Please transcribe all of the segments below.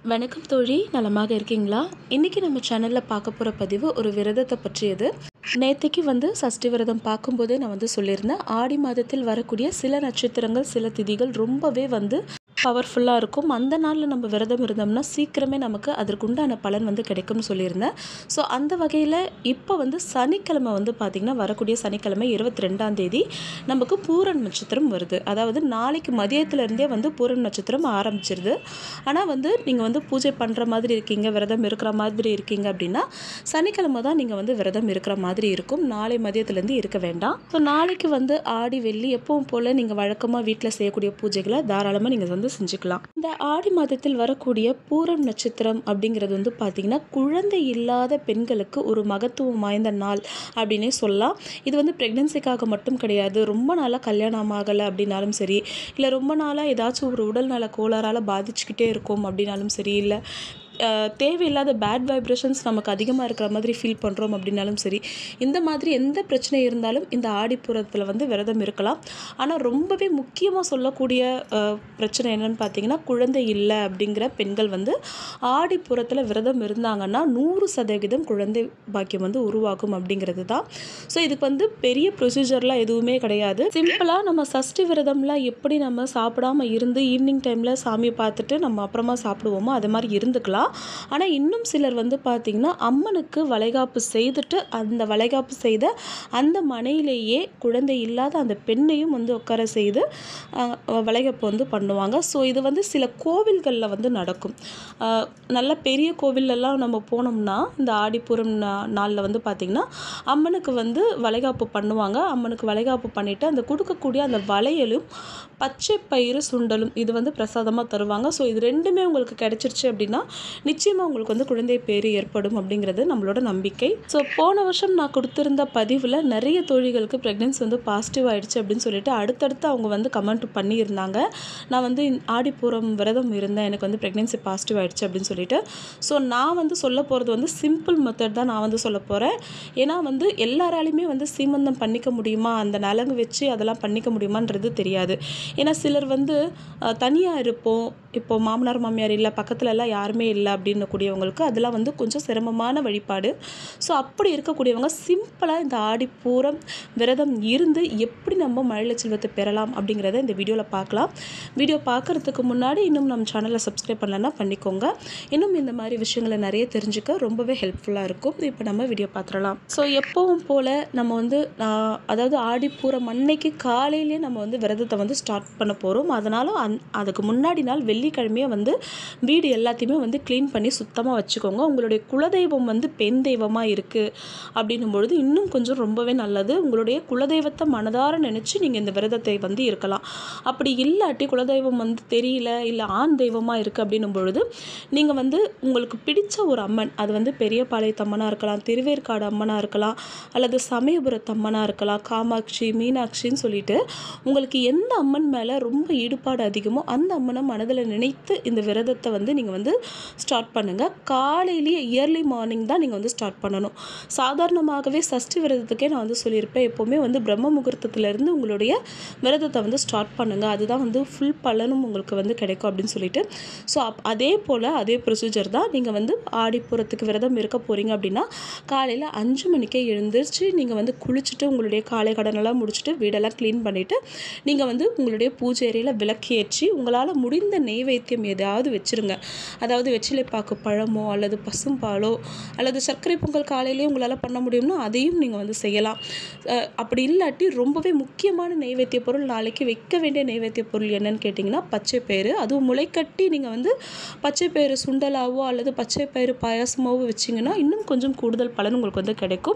வணக்கம் தோழி, நலமாக இருக்கீங்களா? இன்றைக்கி நம்ம சேனலில் பார்க்க போகிற பதிவு ஒரு விரதத்தை பற்றியது. நேற்றுக்கு சஷ்டி விரதம் பார்க்கும்போதே நான் சொல்லியிருந்தேன். ஆடி மாதத்தில் வரக்கூடிய சில நட்சத்திரங்கள், சில திதிகள் ரொம்பவே பவர்ஃபுல்லாக இருக்கும். அந்த நாளில் நம்ம விரதம் இருந்தோம்னா சீக்கிரமே நமக்கு அதற்குண்டான பலன் கிடைக்கும்னு சொல்லியிருந்தேன். ஸோ அந்த வகையில் இப்போ சனிக்கிழமை பார்த்திங்கன்னா, வரக்கூடிய சனிக்கிழமை 22ஆம் தேதி நமக்கு பூரண நட்சத்திரம் வருது. அதாவது நாளைக்கு மதியத்துலேருந்தே பூரண நட்சத்திரம் ஆரம்பிச்சிருது. ஆனால் நீங்கள் பூஜை பண்ணுற மாதிரி இருக்கீங்க, விரதம் இருக்கிற மாதிரி இருக்கீங்க அப்படின்னா சனிக்கிழமை தான் நீங்கள் விரதம் இருக்கிற மாதிரி இருக்கும். நாளை மதியத்துலேருந்து இருக்க வேண்டாம். ஸோ நாளைக்கு ஆடி வெள்ளி எப்பவும் போல் நீங்கள் வழக்கமாக வீட்டில் செய்யக்கூடிய பூஜைகளை தாராளமாக நீங்கள் செஞ்சுக்கலாம். இந்த ஆடி மாதத்தில் வரக்கூடிய பூரம் நட்சத்திரம் அப்படிங்கிறது பார்த்திங்கன்னா, குழந்தை இல்லாத பெண்களுக்கு ஒரு மகத்துவம் வாய்ந்த நாள் அப்படின்னே சொல்லலாம். இது ப்ரெக்னென்சிக்காக மட்டும் கிடையாது. ரொம்ப நாளாக கல்யாணம் ஆகலை அப்படின்னாலும் சரி, இல்லை ரொம்ப நாளாக ஏதாச்சும் ஒரு உடல் நல கோளாறால் பாதிச்சுக்கிட்டே இருக்கும் அப்படின்னாலும் சரி, இல்லை தேவையில்லாத பேட் வைப்ரேஷன்ஸ் நமக்கு அதிகமாக இருக்கிற மாதிரி ஃபீல் பண்ணுறோம் அப்படின்னாலும் சரி, இந்த மாதிரி எந்த பிரச்சனை இருந்தாலும் இந்த ஆடிப்புறத்தில் விரதம் இருக்கலாம். ஆனால் ரொம்பவே முக்கியமாக சொல்லக்கூடிய பிரச்சனை என்னென்னு பார்த்தீங்கன்னா, குழந்தை இல்லை அப்படிங்கிற பெண்கள் ஆடிப்புறத்தில் விரதம் இருந்தாங்கன்னா 100% குழந்தை பாக்கியம் உருவாகும் அப்படிங்கிறது தான். ஸோ இதுக்கு பெரிய ப்ரொசீஜர்லாம் எதுவுமே கிடையாது. சிம்பிளாக நம்ம சஷ்டி விரதம்லாம் எப்படி நம்ம சாப்பிடாமல் இருந்து ஈவினிங் டைமில் சாமியை பார்த்துட்டு நம்ம அப்புறமா சாப்பிடுவோமோ அது மாதிரி இருந்துக்கலாம். ஆனால் இன்னும் சிலர் பார்த்திங்கன்னா, அம்மனுக்கு வளைகாப்பு செய்துட்டு அந்த வளைகாப்பு செய்த அந்த மனையிலேயே குழந்தை இல்லாத அந்த பெண்ணையும் உட்கார செய்து வளைகாப்பு பண்ணுவாங்க. ஸோ இது சில கோவில்களில் நடக்கும். நல்ல பெரிய கோவிலெல்லாம் நம்ம போனோம்னா இந்த ஆடிப்பூரம் நாளில் பார்த்திங்கன்னா, அம்மனுக்கு வளைகாப்பு பண்ணுவாங்க. அம்மனுக்கு வளைகாப்பு பண்ணிவிட்டு அந்த கொடுக்கக்கூடிய அந்த வளையலும் பச்சை பயிறு சுண்டலும் இது பிரசாதமாக தருவாங்க. ஸோ இது ரெண்டுமே உங்களுக்கு கிடைச்சிருச்சு அப்படின்னா நிச்சயமாக உங்களுக்கு குழந்தை பேறு ஏற்படும் அப்படிங்கிறது நம்மளோட நம்பிக்கை. ஸோ போன வருஷம் நான் கொடுத்துருந்த பதிவில் நிறைய தோழிகளுக்கு ப்ரெக்னென்சி பாசிட்டிவ் ஆகிடுச்சு அப்படின்னு சொல்லிட்டு அடுத்தடுத்து அவங்க கமெண்ட் பண்ணியிருந்தாங்க. நான் ஆடிப்பூரம் விரதம் இருந்தேன், எனக்கு ப்ரெக்னென்சி பாசிட்டிவ் ஆகிடுச்சு அப்படின்னு சொல்லிட்டு. ஸோ நான் சொல்ல போகிறது சிம்பிள் மெத்தட் தான் நான் சொல்ல போகிறேன். ஏன்னா எல்லாராலையுமே சீமந்தம் பண்ணிக்க முடியுமா, அந்த நலங்கு வச்சு அதெல்லாம் பண்ணிக்க முடியுமான்றது தெரியாது. ஏன்னா சிலர் தனியாக இருப்போம், இப்போ மாமனார் மாமியார் இல்லை, பக்கத்துலலாம் யாருமே இல்லை அப்படின்னு கூடியவங்களுக்கு அதெல்லாம் கொஞ்சம் சிரமமான வழிபாடு. ஸோ அப்படி இருக்கக்கூடியவங்க சிம்பிளாக இந்த ஆடிப்பூரம் விரதம் இருந்து எப்படி நம்ம மழலை செல்வத்தை பெறலாம் அப்படிங்கிறத இந்த வீடியோவில் பார்க்கலாம். வீடியோ பார்க்குறதுக்கு முன்னாடி இன்னும் நம்ம சேனலை சப்ஸ்கிரைப் பண்ணலன்னா பண்ணிக்கோங்க. இன்னும் இந்த மாதிரி விஷயங்களை நிறைய தெரிஞ்சுக்க ரொம்பவே ஹெல்ப்ஃபுல்லாக இருக்கும். இப்போ நம்ம வீடியோ பார்த்துடலாம். ஸோ எப்பவும் போல் நம்ம அதாவது ஆடிப்பூரம் அன்னைக்கு காலையிலே நம்ம விரதத்தை ஸ்டார்ட் பண்ண போகிறோம். அதனால அதுக்கு முன்னாடி நாள் வெள்ளிக்கிழமையே வீடு எல்லாத்தையுமே க்ளீன் பண்ணி சுத்தமாக வச்சுக்கோங்க. உங்களுடைய குலதெய்வம் பெண் தெய்வமாக இருக்குது அப்படின்னும் பொழுது இன்னும் கொஞ்சம் ரொம்பவே நல்லது. உங்களுடைய குலதெய்வத்தை மனதார நினச்சி நீங்கள் இந்த விரதத்தை இருக்கலாம். அப்படி இல்லாட்டி குலதெய்வம் தெரியல, இல்லை ஆண் தெய்வமாக இருக்குது அப்படின்னும் பொழுது நீங்கள் உங்களுக்கு பிடிச்ச ஒரு அம்மன், அது பெரியபாளையத்து அம்மனாக இருக்கலாம், திருவேற்காடு அம்மனாக இருக்கலாம், அல்லது சமயபுரத்து அம்மனாக இருக்கலாம், காமாட்சி, மீனாட்சின்னு சொல்லிட்டு உங்களுக்கு எந்த அம்மன் மேலே ரொம்ப ஈடுபாடு அதிகமோ அந்த அம்மனை மனதில் நினைத்து இந்த விரதத்தை நீங்கள் ஸ்டார்ட் பண்ணுங்கள். காலையிலேயே இயர்லி மார்னிங் தான் நீங்கள் ஸ்டார்ட் பண்ணணும். சாதாரணமாகவே சஷ்டி விரதத்துக்கே நான் சொல்லியிருப்பேன், எப்போவுமே பிரம்ம முகூர்த்தத்திலேருந்து உங்களுடைய விரதத்தை ஸ்டார்ட் பண்ணுங்கள். அதுதான் ஃபுல் பலனும் உங்களுக்கு கிடைக்கும் அப்படின்னு சொல்லிட்டு. ஸோ அதே போல் அதே ப்ரொசீஜர் தான். நீங்கள் ஆடிப்பூரத்துக்கு விரதம் இருக்க போகிறீங்க அப்படின்னா காலையில் 5 மணிக்கே எழுந்திரிச்சு நீங்கள் குளிச்சுட்டு உங்களுடைய காலை கடனெல்லாம் முடிச்சுட்டு வீடெல்லாம் க்ளீன் பண்ணிவிட்டு நீங்கள் உங்களுடைய பூஜை அறையில் விளக்கேற்றி உங்களால் முடிந்த நெய்வேத்தியம் எதாவது வச்சுருங்க. அதாவது வெற்றிலைப்பாக்கு பழமோ அல்லது பசும்பாலோ அல்லது சர்க்கரை பொங்கல் காலையிலேயே உங்களால் பண்ண முடியும்னா அதையும் நீங்கள் செய்யலாம். அப்படி இல்லாட்டி ரொம்பவே முக்கியமான நெய்வேத்திய பொருள், நாளைக்கு வைக்க வேண்டிய நெய்வேத்திய பொருள் என்னன்னு கேட்டிங்கன்னா பச்சை பயிறு. அதுவும் முளைக்கட்டி நீங்கள் பச்சை பயிறு சுண்டலாவோ அல்லது பச்சை பயிறு பாயாசமாவோ வச்சிங்கன்னா இன்னும் கொஞ்சம் கூடுதல் பலன் உங்களுக்கு கிடைக்கும்.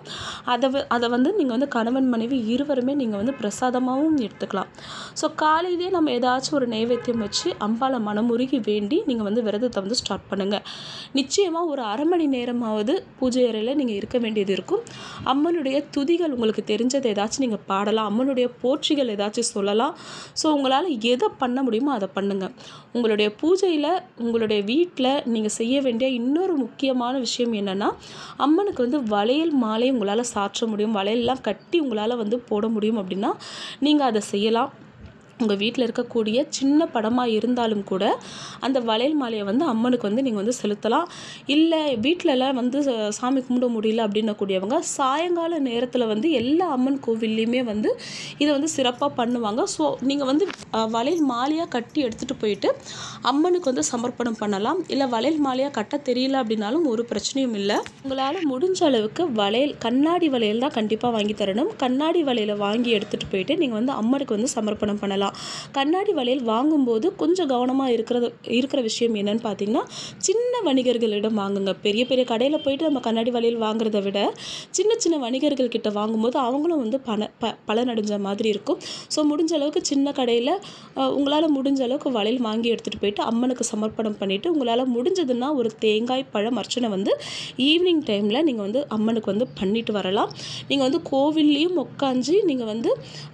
அதை நீங்கள் கணவன் மனைவி இருவருமே நீங்கள் பிரசாதமாகவும் எடுத்துக்கலாம். ஸோ காலையிலேயே நம்ம ஏதாச்சும் ஒரு நெய்வேத்தியம் வச்சு அம்பாளை மனமுருகி வேண்டி நீங்கள் விரதத்தை ஸ்டார்ட் பண்ணுங்கள். நிச்சயமாக ஒரு அரை மணி நேரமாவது பூஜை அறையில் நீங்கள் இருக்க வேண்டியது இருக்கும். அம்மனுடைய துதிகள் உங்களுக்கு தெரிஞ்சதை ஏதாச்சும் நீங்கள் பாடலாம், அம்மனுடைய போற்றிகள் ஏதாச்சும் சொல்லலாம். ஸோ உங்களால் எதை பண்ண முடியுமோ அதை பண்ணுங்கள். உங்களுடைய பூஜையில் உங்களுடைய வீட்டில் நீங்கள் செய்ய வேண்டிய இன்னொரு முக்கியமான விஷயம் என்னென்னா, அம்மனுக்கு வளையல் மாலை உங்களால் சாற்ற முடியும், வளையல்லாம் கட்டி உங்களால் போட முடியும் அப்படின்னா நீங்கள் அதை செய்யலாம். உங்கள் வீட்டில் இருக்கக்கூடிய சின்ன படமாக இருந்தாலும் கூட அந்த வளையல் மாலையை வந்து அம்மனுக்கு வந்து நீங்கள் வந்து செலுத்தலாம். இல்லை வீட்டிலலாம் வந்து சாமி கும்பிட முடியல அப்படின்னக்கூடியவங்க சாயங்கால நேரத்தில் வந்து எல்லா அம்மன் கோவில்லையுமே வந்து இதை வந்து சிறப்பாக பண்ணுவாங்க. ஸோ நீங்கள் வந்து வளையல் மாலையாக கட்டி எடுத்துகிட்டு போயிட்டு அம்மனுக்கு வந்து சமர்ப்பணம் பண்ணலாம். இல்லை வளையல் மாலையாக கட்ட தெரியல அப்படின்னாலும் ஒரு பிரச்சனையும் இல்லை. உங்களால் முடிஞ்ச அளவுக்கு வளையல் கண்ணாடி வளையல் தான் கண்டிப்பாக வாங்கி தரணும். கண்ணாடி வளையலை வாங்கி எடுத்துகிட்டு போயிட்டு நீங்கள் வந்து அம்மனுக்கு வந்து சமர்ப்பணம் பண்ணலாம். கண்ணாடி வளையல் வாங்கும்போது கொஞ்சம் கவனமாக இருக்கிற விஷயம் என்னன்னு பார்த்தீங்கன்னா, சின்ன வணிகர்களிடம் வாங்குங்க. பெரிய பெரிய கடையில் போயிட்டு நம்ம கண்ணாடி வளையல் வாங்குறதை விட சின்ன சின்ன வணிகர்கள் கிட்ட வாங்கும்போது அவங்களும் வந்து பலனடைஞ்ச மாதிரி இருக்கும். ஸோ முடிஞ்ச அளவுக்கு சின்ன கடையில் உங்களால் முடிஞ்ச அளவுக்கு வளையல் வாங்கி எடுத்துகிட்டு போயிட்டு அம்மனுக்கு சமர்ப்பணம் பண்ணிவிட்டு உங்களால் முடிஞ்சதுன்னா ஒரு தேங்காய் பழம் அர்ச்சனை வந்து ஈவினிங் டைமில் நீங்கள் வந்து அம்மனுக்கு வந்து பண்ணிட்டு வரலாம். நீங்கள் வந்து கோவில்லையும் உட்காந்து நீங்கள் வந்து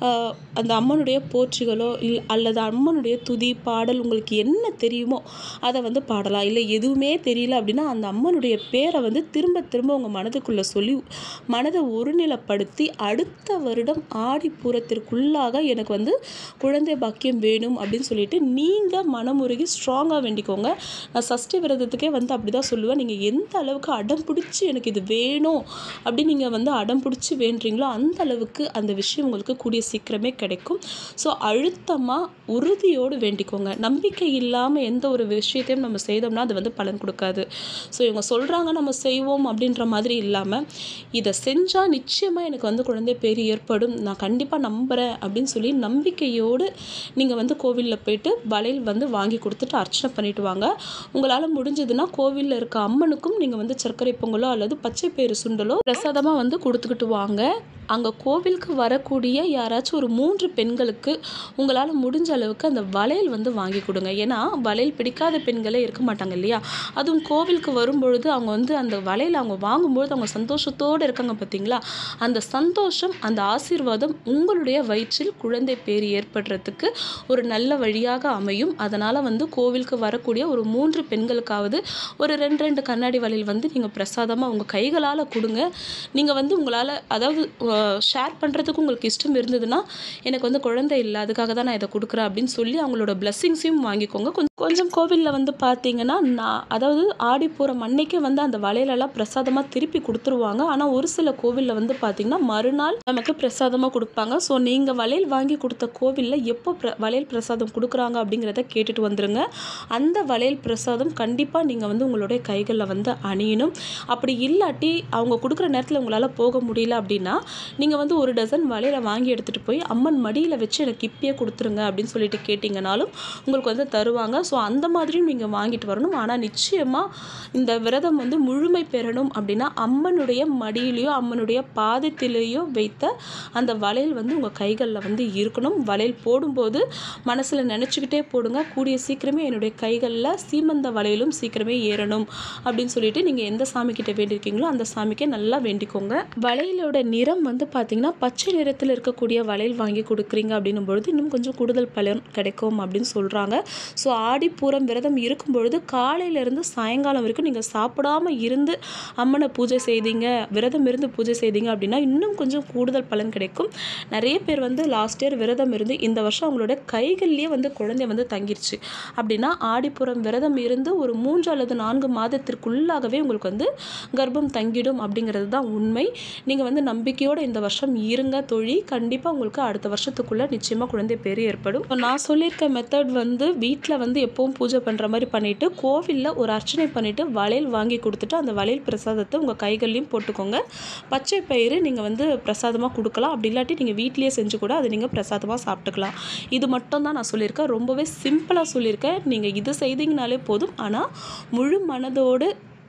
அந்த அம்மனுடைய போற்றிகளோ அல்லது அம்மனுடைய துதி பாடல் உங்களுக்கு என்ன தெரியுமோ அதை வந்து பாடலாம். இல்லை எதுவுமே தெரியல அப்படின்னா அந்த அம்மனுடைய பேரை வந்து திரும்ப திரும்ப உங்கள் மனதுக்குள்ளே சொல்லி மனதை ஒருநிலைப்படுத்தி அடுத்த வருடம் ஆடிப்பூரத்திற்குள்ளாக எனக்கு வந்து குழந்தை பாக்கியம் வேணும் அப்படின்னு சொல்லிட்டு நீங்கள் மனமுருகி ஸ்ட்ராங்காக வேண்டிக்கோங்க. நான் சஷ்டி விரதத்துக்கே வந்து அப்படி தான் சொல்லுவேன். நீங்கள் எந்த அளவுக்கு அடம் பிடிச்சி எனக்கு இது வேணும் அப்படின்னு நீங்கள் வந்து அடம் பிடிச்சி வேண்டுறீங்களோ அந்த அளவுக்கு அந்த விஷயம் உங்களுக்கு கூடிய சீக்கிரமே கிடைக்கும். ஸோ அழுத்தமாக உறுதியோடு வேண்டிக்கோங்க. நம்பிக்கை இல்லாமல் எந்த ஒரு விஷயத்தையும் நம்ம செய்தோம்னா அது வந்து பலன் கொடுக்காது. ஸோ இவங்க சொல்கிறாங்க நம்ம செய்வோம் அப்படின்ற மாதிரி இல்லாமல் இதை செஞ்சால் நிச்சயமாக எனக்கு வந்து குழந்தை பேர் ஏற்படும், நான் கண்டிப்பாக நம்புகிறேன் அப்படின்னு சொல்லி நம்பிக்கையோடு நீங்கள் வந்து கோவிலில் போயிட்டு வளையல் வந்து வாங்கி கொடுத்துட்டு அர்ச்சனை பண்ணிட்டு வாங்க. உங்களால் முடிஞ்சதுன்னா கோவிலில் இருக்க அம்மனுக்கும் நீங்கள் வந்து சர்க்கரை பொங்கலோ அல்லது பச்சை பயிறு சுண்டலோ பிரசாதமாக வந்து கொடுத்துக்கிட்டு வாங்க. அங்கே கோவிலுக்கு வரக்கூடிய யாராச்சும் ஒரு 3 பெண்களுக்கு உங்களால் முடிஞ்ச அளவுக்கு அந்த வளையல் வந்து வாங்கி கொடுங்க. ஏன்னா வளையல் பிடிக்காத பெண்களே இருக்க மாட்டாங்க இல்லையா? அதுவும் கோவிலுக்கு வரும்பொழுது அவங்க வந்து அந்த வளையல் அவங்க வாங்கும்பொழுது அவங்க சந்தோஷத்தோடு இருக்காங்க பார்த்தீங்களா? அந்த சந்தோஷம் அந்த ஆசீர்வாதம் உங்களுடைய வயிற்றில் குழந்தை பேர் ஏற்படுறதுக்கு ஒரு நல்ல வழியாக அமையும். அதனால் வந்து கோவிலுக்கு வரக்கூடிய ஒரு 3 பெண்களுக்காவது ஒரு 2 கண்ணாடி வளையல் வந்து நீங்கள் பிரசாதமாக உங்கள் கைகளால் கொடுங்க. நீங்கள் வந்து உங்களால் அதாவது ஷேர் பண்ணுறதுக்கு உங்களுக்கு இஷ்டம் இருந்ததுன்னா எனக்கு வந்து குழந்தை இல்லை அதுக்காக தான் நான் இதை கொடுக்குறேன் அப்படின்னு சொல்லி அவங்களோட பிளெஸ்ஸிங்ஸையும் வாங்கிக்கோங்க. கொஞ்சம் கோவிலில் வந்து பார்த்தீங்கன்னா அதாவது ஆடிப்பூரம் அன்னைக்கே வந்து அந்த வளையலெல்லாம் பிரசாதமாக திருப்பி கொடுத்துருவாங்க. ஆனால் ஒரு சில கோவிலில் வந்து பார்த்தீங்கன்னா மறுநாள் நமக்கு பிரசாதமாக கொடுப்பாங்க. ஸோ நீங்கள் வளையல் வாங்கி கொடுத்த கோவிலில் எப்போ வளையல் பிரசாதம் கொடுக்குறாங்க அப்படிங்கிறத கேட்டுட்டு வந்துடுங்க. அந்த வளையல் பிரசாதம் கண்டிப்பாக நீங்கள் வந்து உங்களுடைய கைகளில் வந்து அணியணும். அப்படி இல்லாட்டி அவங்க கொடுக்குற நேரத்தில் உங்களால் போக முடியல அப்படின்னா நீங்கள் வந்து ஒரு டசன் வளையலை வாங்கி எடுத்துகிட்டு போய் அம்மன் மடியில் வச்சு எனக்கு இப்பயே கொடுத்துருங்க அப்படின்னு சொல்லிட்டு கேட்டிங்கனாலும் உங்களுக்கு வந்து தருவாங்க. ஸோ அந்த மாதிரியும் நீங்கள் வாங்கிட்டு வரணும். ஆனால் நிச்சயமாக இந்த விரதம் வந்து முழுமை பெறணும் அப்படின்னா அம்மனுடைய மடியிலையோ அம்மனுடைய பாதத்திலேயோ வைத்த அந்த வளையல் வந்து உங்கள் கைகளில் வந்து இருக்கணும். வளையல் போடும்போது மனசில் நினச்சிக்கிட்டே போடுங்க, கூடிய சீக்கிரமே என்னுடைய கைகளில் சீமந்த வளையலும் சீக்கிரமே ஏறணும் அப்படின்னு சொல்லிட்டு நீங்கள் எந்த சாமிக்கிட்ட வேண்டியிருக்கீங்களோ அந்த சாமிக்கே நல்லா வேண்டிக்கோங்க. வளையலோட நிறம் வந்து பார்த்தீங்கன்னா பச்சை நிறத்தில் இருக்கக்கூடிய வளையல் வாங்கி கொடுக்குறீங்க அப்படின்னும் பொழுது இன்னும் கொஞ்சம் கூடுதல் பலன் கிடைக்கும் அப்படின்னு சொல்கிறாங்க. ஸோ ஆடிப்பூரம் விரதம் இருக்கும் பொழுது காலையிலேருந்து சாயங்காலம் வரைக்கும் நீங்கள் சாப்பிடாமல் இருந்து அம்மனை பூஜை செய்தீங்க, விரதம் இருந்து பூஜை செய்தீங்க அப்படின்னா இன்னும் கொஞ்சம் கூடுதல் பலன் கிடைக்கும். நிறைய பேர் வந்து லாஸ்ட் இயர் விரதம் இருந்து இந்த வருஷம் அவங்களோட கைகள்லேயே வந்து குழந்தை வந்து தங்கிருச்சு அப்படின்னா ஆடிப்பூரம் விரதம் இருந்து ஒரு 3 அல்லது 4 மாதத்திற்குள்ளாகவே உங்களுக்கு வந்து கர்ப்பம் தங்கிடும் அப்படிங்கிறது தான் உண்மை. நீங்கள் வந்து நம்பிக்கையோடு இந்த வருஷம் இருங்க தோழி, கண்டிப்பாக உங்களுக்கு அடுத்த வருஷத்துக்குள்ளே நிச்சயமாக குழந்தை பேர் ஏற்படும். நான் சொல்லியிருக்க மெத்தட் வந்து வீட்டில் வந்து எப்பவும் பூஜை பண்ணுற மாதிரி பண்ணிவிட்டு கோவிலில் ஒரு அர்ச்சனை பண்ணிவிட்டு வளையல் வாங்கி கொடுத்துட்டு அந்த வளையல் பிரசாதத்தை உங்கள் கைகள்லையும் போட்டுக்கோங்க. பச்சை பயிறு நீங்கள் வந்து பிரசாதமாக கொடுக்கலாம். அப்படி இல்லாட்டி நீங்கள் வீட்லேயே செஞ்சு கூட அதை நீங்கள் பிரசாதமாக சாப்பிட்டுக்கலாம். இது மட்டும் தான் நான் சொல்லியிருக்கேன். ரொம்பவே சிம்பிளாக சொல்லியிருக்கேன். நீங்கள் இது செய்தீங்கனாலே போதும். ஆனால் முழு மனதோடு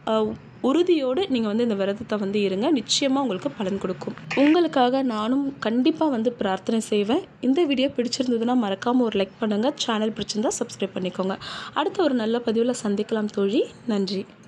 உறுதியோடு நீங்கள் வந்து இந்த விரதத்தை வந்து இருங்க. நிச்சயமாக உங்களுக்கு பலன் கொடுக்கும். உங்களுக்காக நானும் கண்டிப்பாக வந்து பிரார்த்தனை செய்வேன். இந்த வீடியோ பிடிச்சிருந்ததுன்னா மறக்காமல் ஒரு லைக் பண்ணுங்கள். சேனல் பிடிச்சிருந்தா சப்ஸ்கிரைப் பண்ணிக்கோங்க. அடுத்த ஒரு நல்ல பதிவில் சந்திக்கலாம் தோழி. நன்றி.